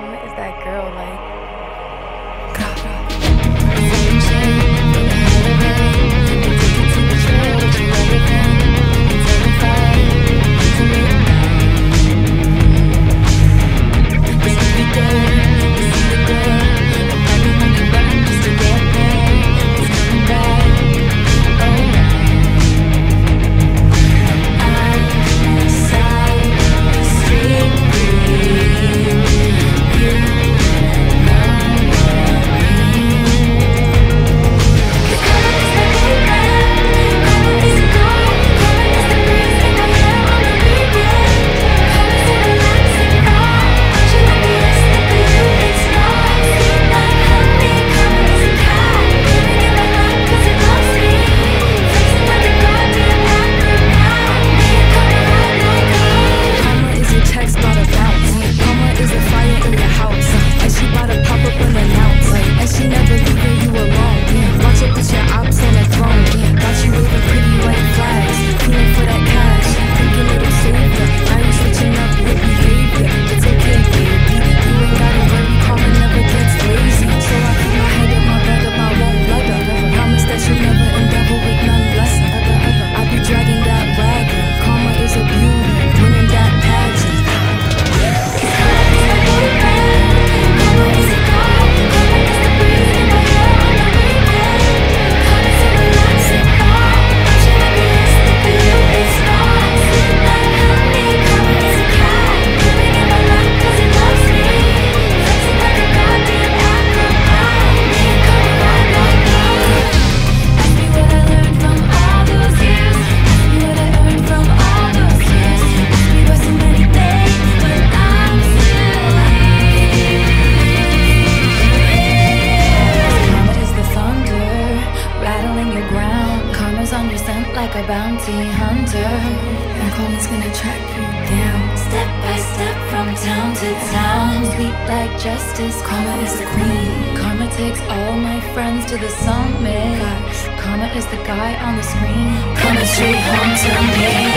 Karma is that girl, like. Like a bounty hunter, and karma's gonna track you down, step by step from town to town. Sweet like justice, karma is the queen. Karma takes all my friends to the summit. Karma is the guy on the screen, coming straight home to me.